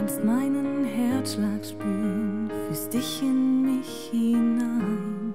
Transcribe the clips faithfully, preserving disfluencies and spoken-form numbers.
kannst meinen Herzschlag spüren, fühlst dich in mich hinein.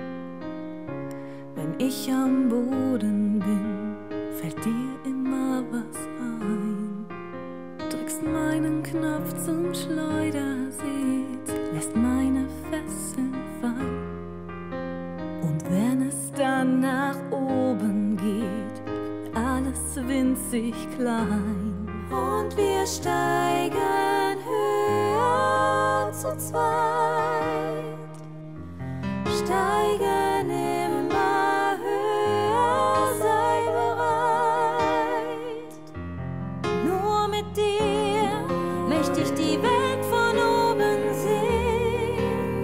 Wenn ich am Boden bin, fällt dir immer was ein. Drückst meinen Knopf zum Schleudersitz, lässt meine Fesseln fallen. Und wenn es dann nach oben geht, alles winzig klein. Und wir steigen höher zu zweit, steigen immer höher, sei bereit. Nur mit dir möchte ich die Welt von oben sehen.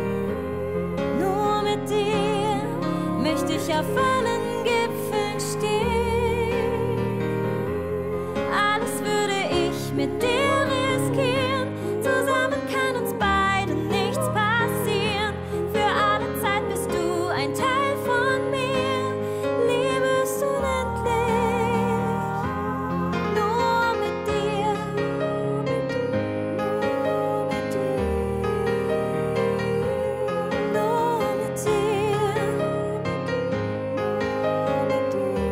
Nur mit dir möchte ich auf allen Gipfeln stehen. Alles würde ich mit dir riskieren. Zusammen kann uns beiden nichts passieren. Für alle Zeit bist du ein Teil von mir. Liebe ist unendlich. Nur mit dir, nur mit dir, nur mit dir, nur mit dir.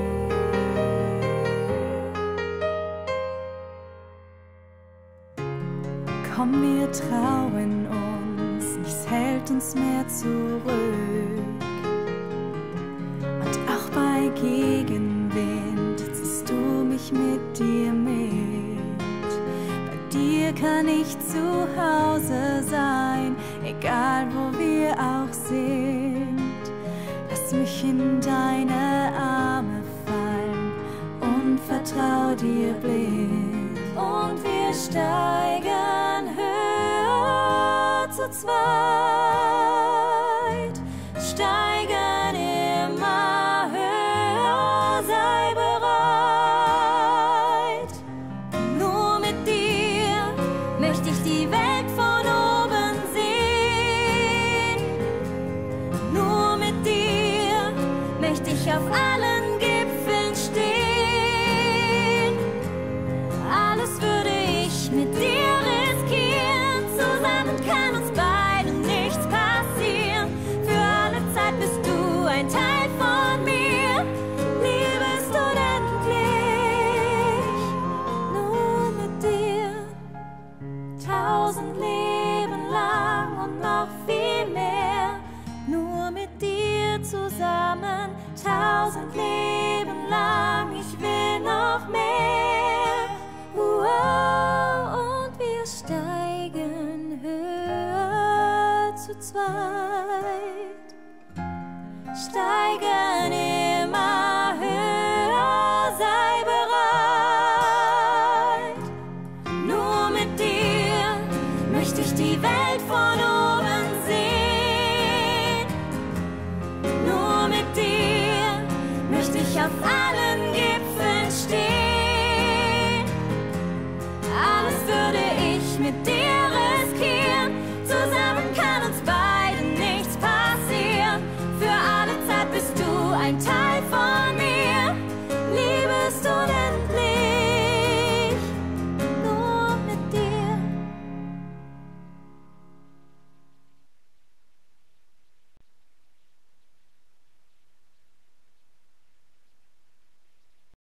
Komm, wir trauen uns, nichts hält uns mehr zurück. Und auch bei Gegenwind ziehst du mich mit dir mit. Bei dir kann ich zu Hause sein, egal wo wir auch sind. Lass mich in deine Arme fallen und vertrau dir blind. Und wir steigen höher zu zweit, steigen immer höher, sei bereit. Nur mit dir möchte ich die Welt von oben sehen. Nur mit dir möchte ich auf allen Gipfeln stehen. Alles würde ich mit dir riskieren. Zusammen kann uns beiden nichts passieren. Für alle Zeit bist du ein Teil von mir. Liebe ist unendlich. Nur mit dir. Tausend Leben lang und noch viel mehr. Nur mit dir zusammen. Tausend Leben lang. Ich will noch mehr. Wow, und wir steigen höher zu zweit, steigen immer höher, sei bereit. Nur mit dir möchte ich die Welt von oben sehen. Nur mit dir möchte ich auf allen Gipfeln stehen. Alles würde ich mit dir